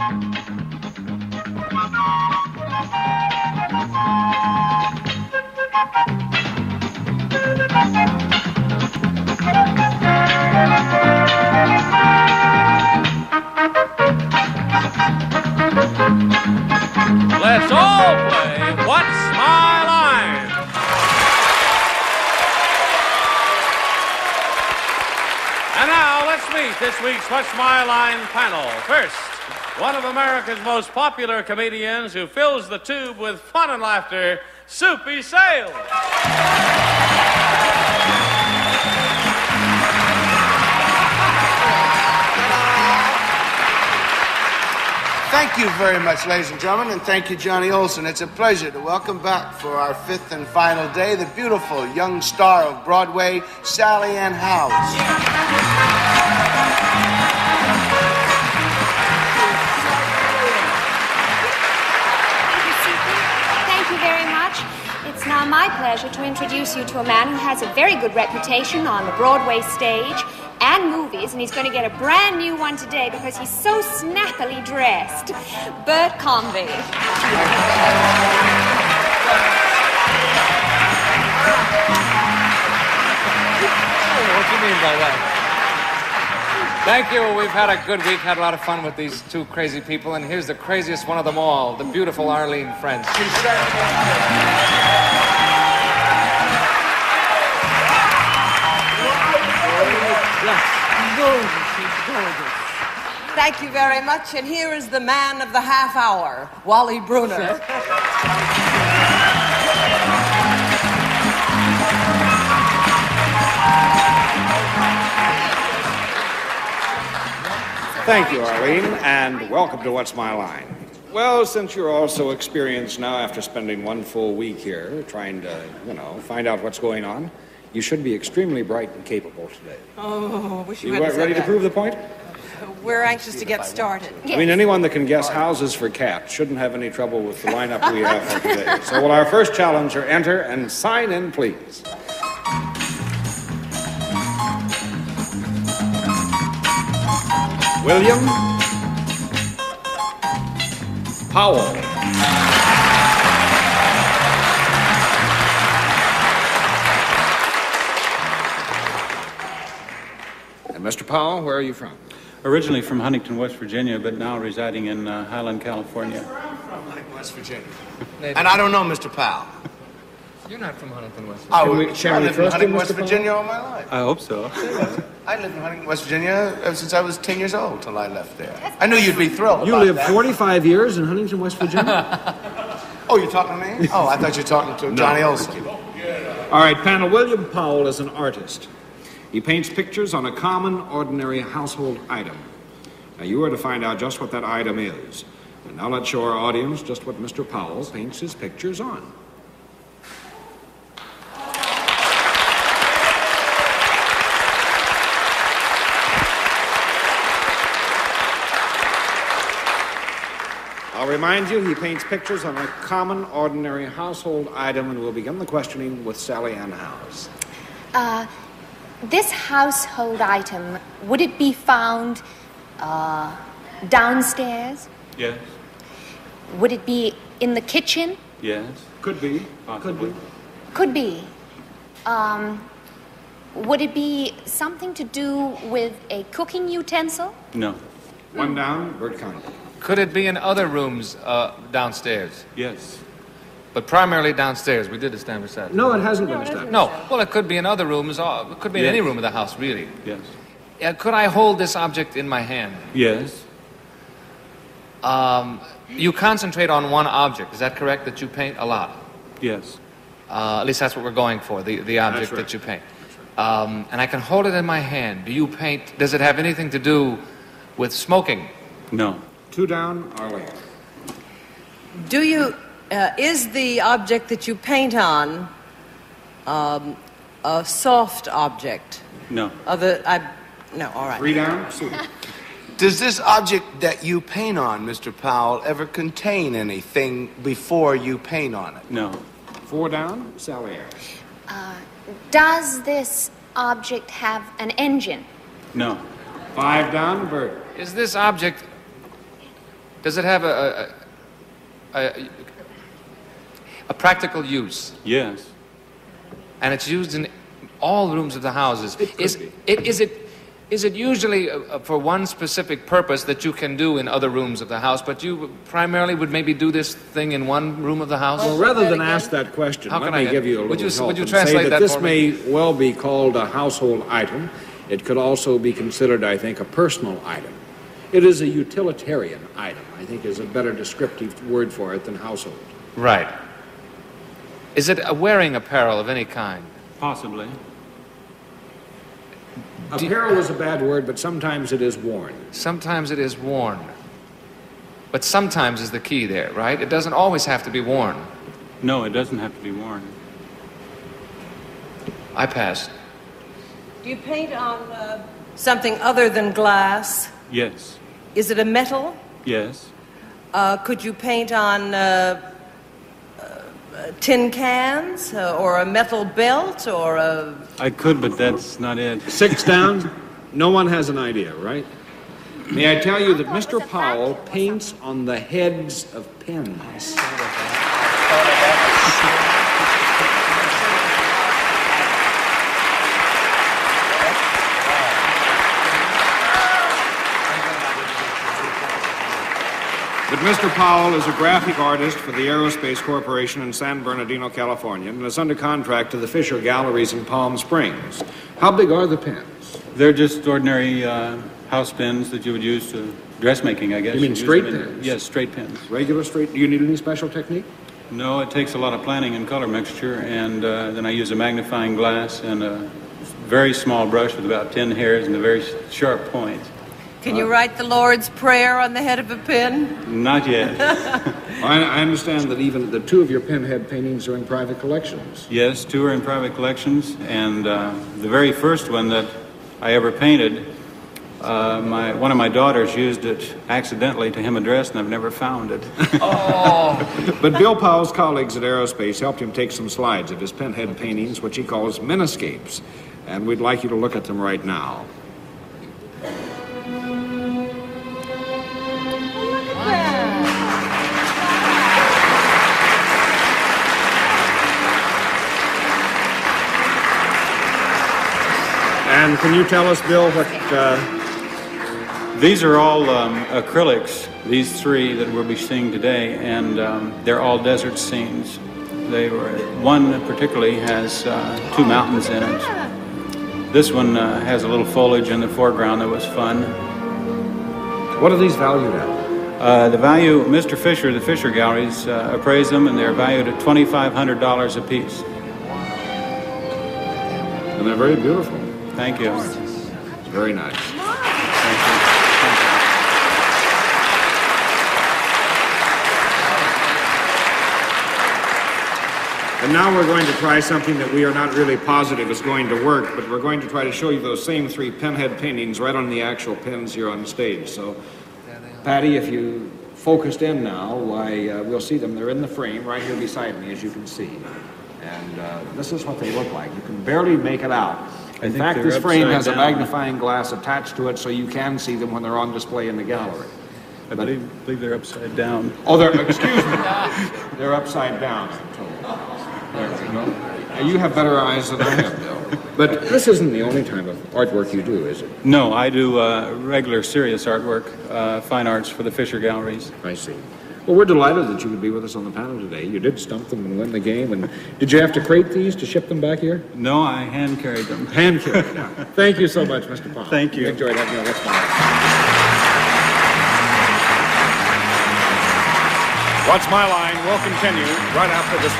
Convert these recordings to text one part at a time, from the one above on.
Let's all play What's My Line? And now, let's meet this week's What's My Line panel. First, one of America's most popular comedians who fills the tube with fun and laughter, Soupy Sales. Thank you very much, ladies and gentlemen, and thank you, Johnny Olson. It's a pleasure to welcome back for our fifth and final day the beautiful young star of Broadway, Sally Ann Howes. Thank you very much. It's now my pleasure to introduce you to a man who has a very good reputation on the Broadway stage and movies, and he's going to get a brand new one today because he's so snappily dressed. Bert Convy. What do you mean by that? Thank you. We've had a good week, had a lot of fun with these two crazy people, and here's the craziest one of them all, the beautiful Arlene French. Thank you very much, and here is the man of the half hour, Wally Bruner. Thank you, Arlene, and welcome to What's My Line. Well, since you're all so experienced now after spending one full week here trying to, find out what's going on, you should be extremely bright and capable today. Oh, wish you You hadn't said ready to that. prove the point? We're anxious to get started. I mean, anyone that can guess houses for cats shouldn't have any trouble with the lineup we have for today. So will our first challenger enter and sign in, please? William Powell. And Mr. Powell, where are you from? Originally from Huntington, West Virginia, but now residing in Highland, California. Huntington, West Virginia. And I don't know Mr. Powell. You're not from Huntington, West Virginia. I lived in Huntington, West Virginia all my life. I hope so. I lived in Huntington, West Virginia ever since I was 10 years old till I left there. I knew you'd be thrilled You about lived that. 45 years in Huntington, West Virginia? Oh, you're talking to me? Oh, I thought you were talking to Johnny Olson. All right, panel. William Powell is an artist. He paints pictures on a common, ordinary household item. Now, you are to find out just what that item is. And now let's show our audience just what Mr. Powell paints his pictures on. I'll remind you, he paints pictures on a common, ordinary household item, and we'll begin the questioning with Sally Ann Howes. This household item, would it be found downstairs? Yes. Would it be in the kitchen? Yes. Could be. Possibly. Could be. Would it be something to do with a cooking utensil? No. One down, Bert Conway. Could it be in other rooms downstairs? Yes. But primarily downstairs. We did establish that. No, it hasn't been established. No. Well, it could be in other rooms. It could be in Yes. any room of the house, really. Yes. Could I hold this object in my hand? Yes. You concentrate on one object. Is that correct, that you paint a lot? Yes. At least that's what we're going for, the object right. that you paint. And I can hold it in my hand. Do you paint... Does it have anything to do with smoking? No. Two down, Arlene. Do you, is the object that you paint on a soft object? No. No, all right. Three down, Sue. Does this object that you paint on, Mr. Powell, ever contain anything before you paint on it? No. Four down, Sally Ann. Does this object have an engine? No. Five down, Bert. Is this object Does it have a practical use? Yes. And it's used in all rooms of the houses. Is it usually for one specific purpose that you can do in other rooms of the house, but you primarily would maybe do this thing in one room of the house? Well, rather than ask that question, How let can me I give you a would little you- help would you and translate say that this for may me? well be called a household item. It could also be considered, I think, a personal item. It is a utilitarian item, I think is a better descriptive word for it than household. Right. Is it a wearing apparel of any kind? Possibly. Apparel is a bad word, but sometimes it is worn. Sometimes it is worn. But sometimes is the key there, right? It doesn't always have to be worn. No, it doesn't have to be worn. I pass. Do you paint on something other than glass? Yes. Is it a metal? Yes. Could you paint on tin cans or a metal belt or a... I could, but that's not it. 6 down, no one has an idea, right? May I tell you that Mr. Powell paints on the heads of pens. But Mr. Powell is a graphic artist for the Aerospace Corporation in San Bernardino, California, and is under contract to the Fisher Galleries in Palm Springs. How big are the pens? They're just ordinary house pens that you would use to dressmaking, I guess. You mean Use straight them in- pens? Yes, straight pens. Regular straight? Do you need any special technique? No, it takes a lot of planning and color mixture, and then I use a magnifying glass and a very small brush with about 10 hairs and a very sharp point. Can you write the Lord's Prayer on the head of a pen? Not yet. I understand that even the 2 of your penhead paintings are in private collections. Yes, 2 are in private collections, and the very first one that I ever painted, one of my daughters used it accidentally to hem a dress, and I've never found it. But Bill Powell's colleagues at Aerospace helped him take some slides of his penhead paintings, which he calls meniscapes, and we'd like you to look at them right now. And can you tell us, Bill, what... These are all acrylics, these 3 that we'll be seeing today, and they're all desert scenes. One particularly has 2 mountains in it. This one has a little foliage in the foreground that was fun. What are these valued at? The value, Mr. Fisher, the Fisher Galleries appraised them, and they're valued at $2,500 a piece. And they're very beautiful. Thank you. Very nice. Thank you. And now we're going to try something that we are not really positive is going to work, but we're going to try to show you those same 3 penhead paintings right on the actual pens here on stage. So, Patty, if you focused in now, why, we'll see them. They're in the frame right here beside me, as you can see. And this is what they look like. You can barely make it out. In fact, this frame has a magnifying glass attached to it, so you can see them when they're on display in the gallery. I believe they're upside down. Oh, excuse me. They're upside down, I'm told. There we go. Now, you have better eyes than I have, Bill. But this isn't the only type of artwork you do, is it? No, I do regular, serious artwork, fine arts for the Fisher Galleries. I see. Well, we're delighted that you could be with us on the panel today. You did stump them and win the game. And did you have to crate these to ship them back here? No, I hand carried them. Hand carried. Thank you so much, Mr. Powell. Thank you. We enjoyed having you on. Let's smile. What's My Line will continue right after this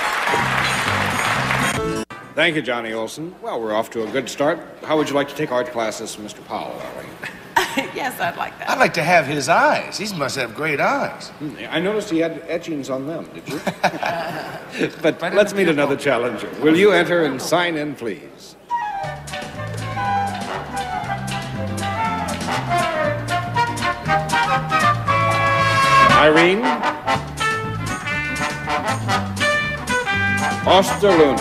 word. Thank you, Johnny Olson. Well, we're off to a good start. How would you like to take art classes from Mr. Powell, Ellie? Yes, I'd like that. I'd like to have his eyes. He must have great eyes. I noticed he had etchings on them, did you? But let's meet another challenger. Will you enter and sign in, please? Irene Osterlund.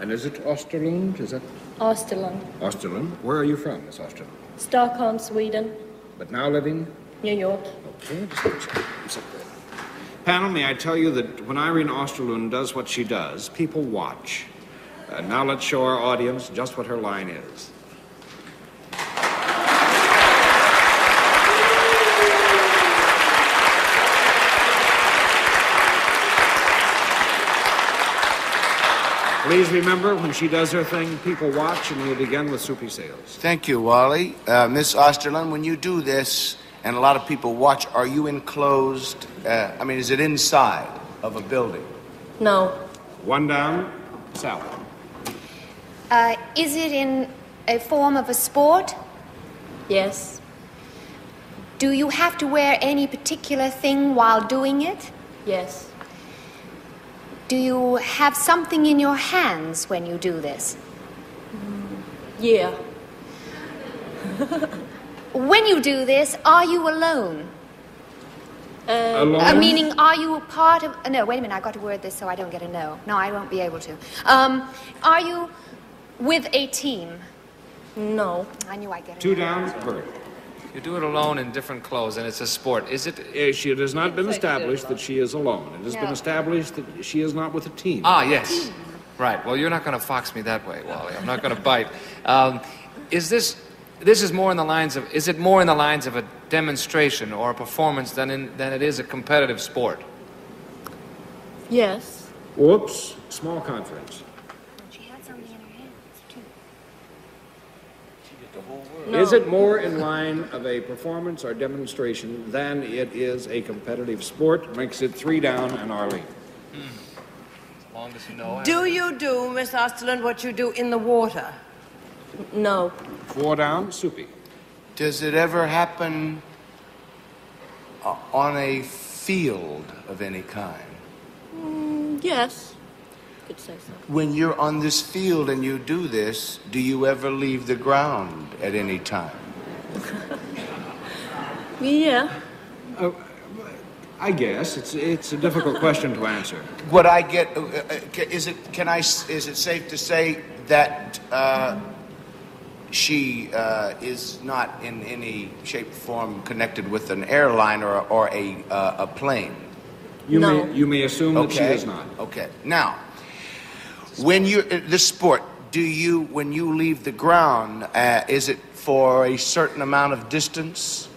And is it Österlund? Is that Österlund. Österlund? Where are you from, Miss Österlund? Stockholm, Sweden. But now living? New York. Okay, just Panel, may I tell you that when Irene Österlund does what she does, people watch. Now let's show our audience just what her line is. Please remember, when she does her thing, people watch, and we'll begin with Soupy Sales. Thank you, Wally. Miss Osterlund, when you do this, and a lot of people watch, are you enclosed? Is it inside of a building? No. One down, Sally. Is it in a form of a sport? Yes. Do you have to wear any particular thing while doing it? Yes. Do you have something in your hands when you do this? Yeah. When you do this, are you alone? Alone? Meaning, are you a part of... No, wait a minute, I've got to word this so I don't get a no. No, I won't be able to. Are you with a team? No. I knew I'd get a Two no. down, Bert. You do it alone in different clothes, and it's a sport. Is it? It has not been established that she is alone. It has been established that she is not with a team. Ah, yes. Right. Well, you're not going to fox me that way, Wally. I'm not going to bite. Is this is more in the lines of? Is it more in the lines of a demonstration or a performance than it is a competitive sport? Yes. Whoops. Small conference. She had something in her hands, too. No. Is it more in line of a performance or demonstration than it is a competitive sport? Makes it 3 down and Arlene. As long as you know. Do you do, Miss Osterlund, what you do in the water? No. 4 down, Soupy. Does it ever happen on a field of any kind? Yes. Could say so. When you're on this field and you do this, do you ever leave the ground at any time? Yeah. I guess it's a difficult question to answer. What I get is it safe to say that she is not in any shape or form connected with an airline or a plane? No. You may assume that she is not. Okay. Now, when you're this sport, when you leave the ground, is it for a certain amount of distance?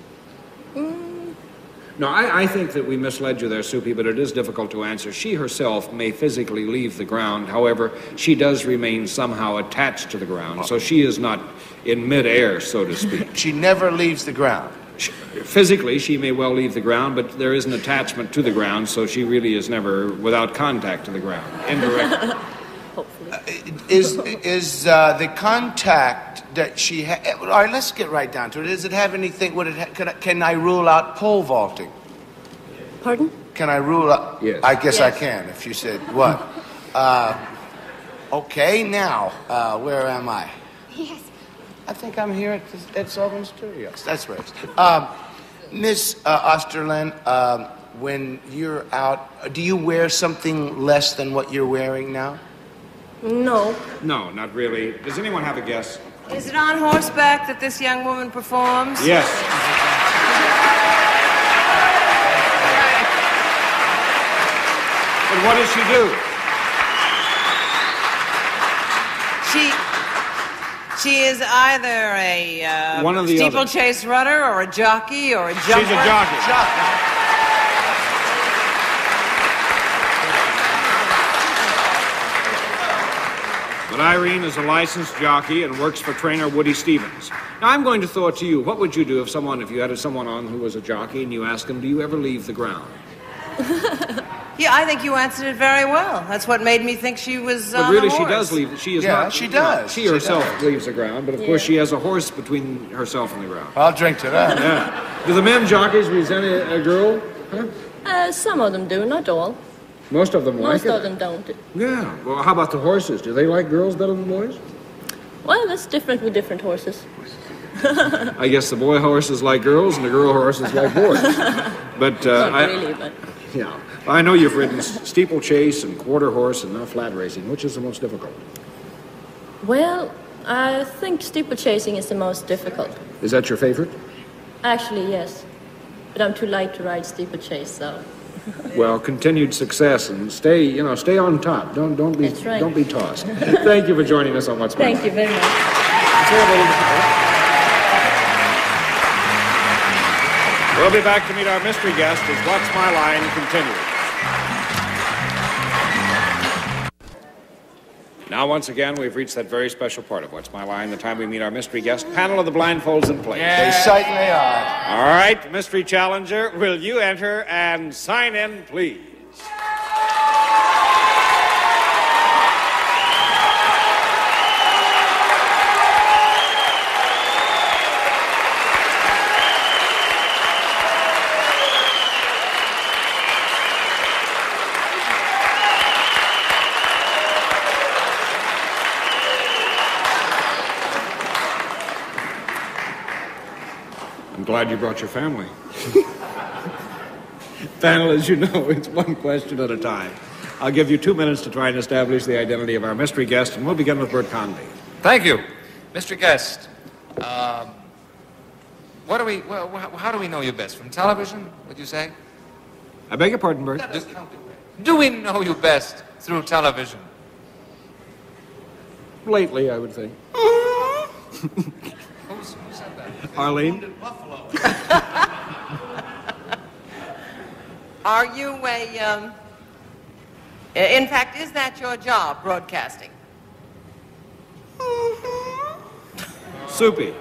No, I think that we misled you there, Soupy, but it is difficult to answer. She herself may physically leave the ground. However, she does remain somehow attached to the ground, so she is not in midair, so to speak. She never leaves the ground. Physically, she may well leave the ground, but there is an attachment to the ground, so she really is never without contact to the ground, indirectly. Hopefully. Is the contact that she has... All right, let's get right down to it. Does it have anything... Can I rule out pole vaulting? Pardon? Can I rule out... Yes. I guess I Yes. can, if you said what. Okay, now, where am I? Yes. I think I'm here at Sullivan Studios. That's right. Miss Osterlund, when you're out, do you wear something less than what you're wearing now? No. No, not really. Does anyone have a guess? Is it on horseback that this young woman performs? Yes. But what does she do? She is either a One of the other. steeplechase runner or a jockey or a jumper. She's a jockey. But Irene is a licensed jockey and works for trainer Woody Stevens. Now, I'm going to throw it to you. What would you do if you had someone on who was a jockey and you asked him, do you ever leave the ground? Yeah, I think you answered it very well. That's what made me think she was But on really, the she horse. does leave. She is Yeah, not. she does. She She herself does. leaves the ground, but of course she has a horse between herself and the ground. I'll drink to that. Yeah. Do the men jockeys resent a girl? Huh? Some of them do, not all. Most of them like Most it. of them don't. Yeah. Well, how about the horses? Do they like girls better than boys? Well, that's different with different horses. I guess the boy horses like girls and the girl horses like boys. But Not really, but... yeah, I know you've ridden steeplechase and quarter horse and now flat racing. Which is the most difficult? Well, I think steeplechasing is the most difficult. Is that your favorite? Actually, yes. But I'm too light to ride steeplechase, so... Well, continued success and stay on top. Don't be That's right. don't be tossed. Thank you for joining us on What's My Line. Thank you very much. We'll be back to meet our mystery guest as What's My Line continues. Now, once again, we've reached that very special part of What's My Line, the time we meet our mystery guest. Panel of the blindfolds in place. They certainly are. All right, mystery challenger, will you enter and sign in, please? I'm glad you brought your family. Panel, as you know, it's one question at a time. I'll give you 2 minutes to try and establish the identity of our mystery guest, and we'll begin with Bert Convy. Thank you. Mr. Guest, how do we know you best? From television, would you say? I beg your pardon, Bert? Do we know you best through television? Lately, I would think. Who said that? Arlene? Are you in fact, is that your job, broadcasting? Soupy.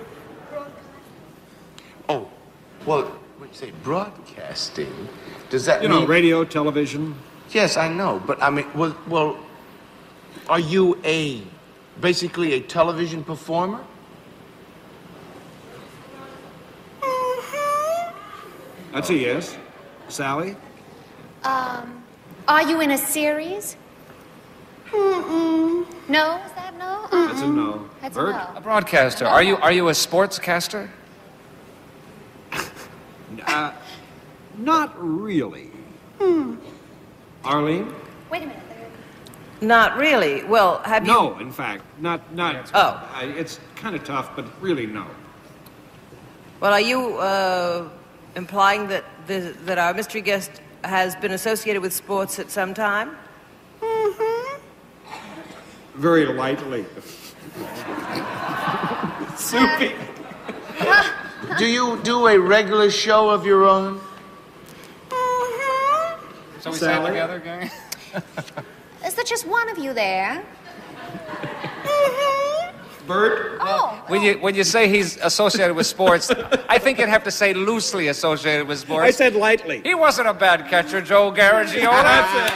Oh, well, when you say broadcasting, does that You mean... know, radio, television. Yes, I know, but I mean, well, are you basically a television performer? That's a yes. Sally? Are you in a series? No? Is that no? That's a no. That's Bert? a A no. broadcaster. Are you a sportscaster? Not really. Arlene? Wait a minute. Not really. Well, have you... No, in fact. Not. Oh. It's kind of tough, but really no. Well, are you implying that that our mystery guest has been associated with sports at some time? Very lightly. Soupy. Do you do a regular show of your own? So we Sally? sat together, gang? Is there just one of you there? Bert? Oh. When you say he's associated with sports, I think you'd have to say loosely associated with sports. I said lightly. He wasn't a bad catcher, Joe Garagiola. That's it.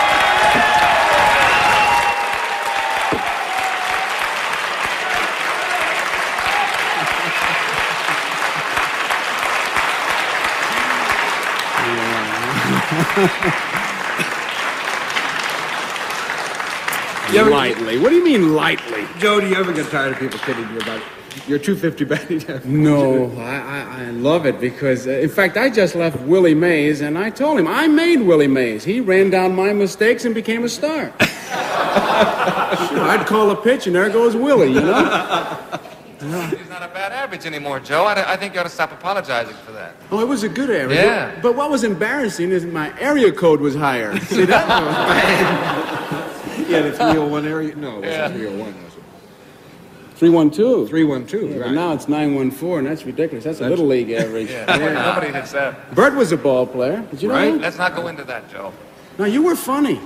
Lightly. What do you mean lightly? Joe, do you ever get tired of people kidding you about your 250 batting average? No, I love it because, in fact, I just left Willie Mays and I told him I made Willie Mays. He ran down my mistakes and became a star. Sure, I'd call a pitch and there goes Willie, you know? He's not a bad average anymore, Joe. I think you ought to stop apologizing for that. Oh, it was a good average. Yeah. But what was embarrassing is my area code was higher. See, that was bad. Yeah, the 301 area? No, it wasn't 301, was it? 312. 312, Yeah, right. but now it's 914, and that's ridiculous. That's a little league average. Nobody hits that. Bert was a ball player. Did you know Right. that? Let's not go into that, Joe. No, you were funny.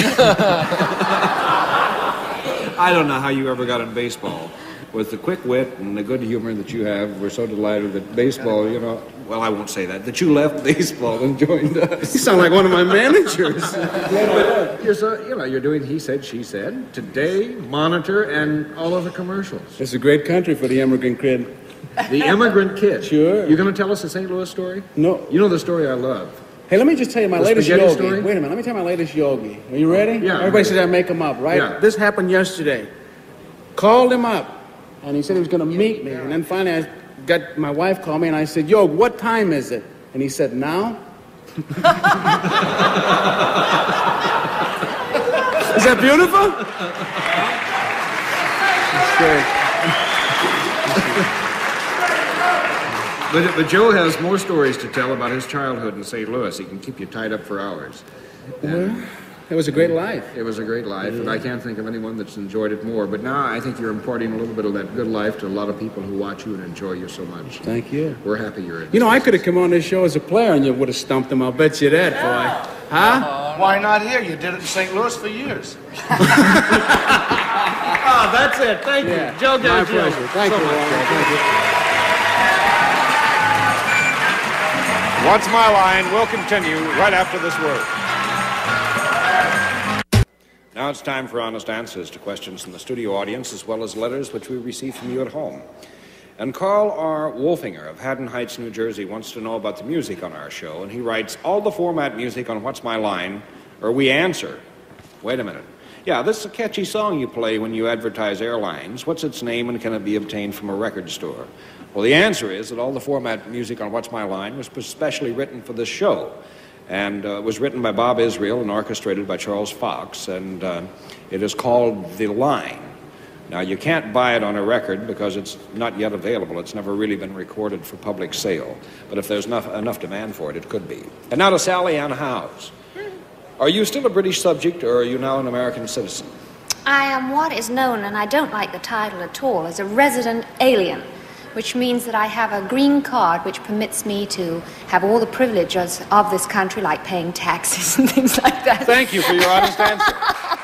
I don't know how you ever got in baseball. With the quick wit and the good humor that you have, we're so delighted that baseball, you know, well, I won't say that you left baseball and joined us. You sound like one of my managers. You're so, you're doing he said, she said, today, monitor, and all of the commercials. It's a great country for the immigrant kid. The immigrant kid. Sure. You going to tell us the St. Louis story? No. You know the story I love. Hey, let me just tell you my The latest spaghetti yogi. story? Wait a minute, let me tell you my latest yogi. Are you ready? Yeah. Everybody says I make him up, right? Yeah. This happened yesterday. Called him up, and he said he was going to meet me. And then finally I got my wife called me, and I said, Yog, what time is it? And he said, now? Is that beautiful? That's great. But Joe has more stories to tell about his childhood in St. Louis. He can keep you tied up for hours. Well, it was a great life. It was a great life, and I can't think of anyone that's enjoyed it more. But now I think you're imparting a little bit of that good life to a lot of people who watch you and enjoy you so much. Thank you. We're happy you're in. You know, I could have come on this show as a player and you would have stumped him. I'll bet you that, boy. Huh? Why not here? You did it in St. Louis for years. Oh, that's it. Thank you. Joe My pleasure. Thank you, Walter. Thank you. What's My Line will continue right after this word. Now it's time for honest answers to questions from the studio audience as well as letters which we receive from you at home. And Carl R. Wolfinger of Haddon Heights, New Jersey wants to know about the music on our show, and he writes, all the format music on What's My Line, or we answer. Wait a minute. Yeah, this is a catchy song you play when you advertise airlines. What's its name and can it be obtained from a record store? Well, the answer is that all the format music on What's My Line was specially written for this show. And it was written by Bob Israel and orchestrated by Charles Fox, and it is called The Line. Now, you can't buy it on a record because it's not yet available. It's never really been recorded for public sale. But if there's enough demand for it, it could be. And now to Sally Ann Howes. Are you still a British subject, or are you now an American citizen? I am what is known, and I don't like the title at all, as a resident alien, which means that I have a green card which permits me to have all the privileges of this country, like paying taxes and things like that. Thank you for your honest answer.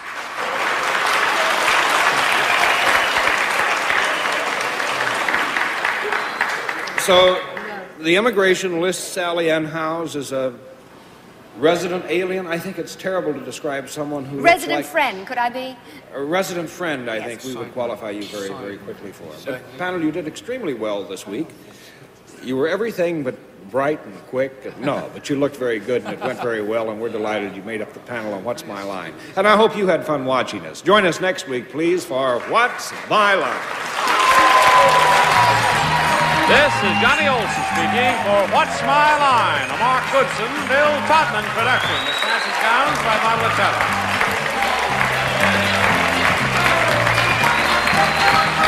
So, the immigration lists Sally Ann Howes as a resident alien. I think it's terrible to describe someone who resident friend, could I be? A resident friend, I think we would qualify you very, very quickly for. But, panel, you did extremely well this week. You were everything but bright and quick. No, but you looked very good, and it went very well, and we're delighted you made up the panel on What's My Line. And I hope you had fun watching us. Join us next week, please, for What's My Line? This is Johnny Olson speaking for What's My Line, a Mark Goodson, Bill Todman production. The Francis Gowns by Von Latello.